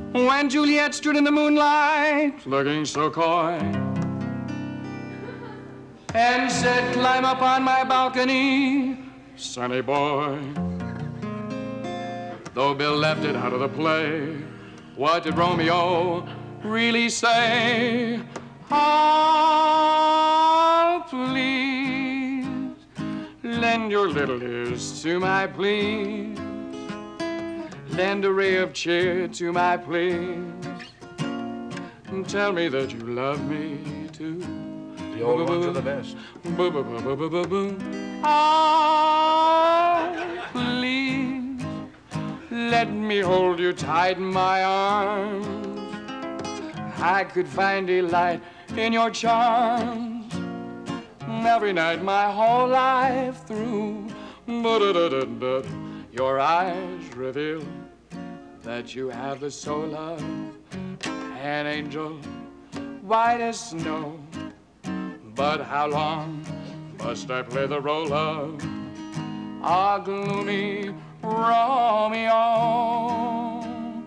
When Juliet stood in the moonlight, looking so coy, and said, climb up on my balcony, sonny boy. Though Bill left it out of the play, what did Romeo really say? Oh, please, lend your little ears to my plea. Lend a ray of cheer to my pleas. Tell me that you love me too. The old ones are the best. Oh, please, let me hold you tight in my arms. I could find delight in your charms every night my whole life through. Your eyes reveal that you have the soul of an angel, white as snow. But how long must I play the role of a gloomy Romeo?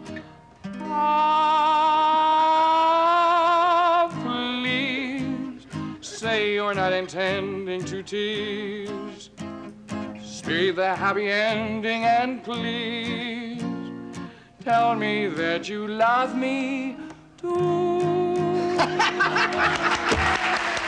Ah, please say you're not intending to tease. Speak the happy ending and please tell me that you love me too.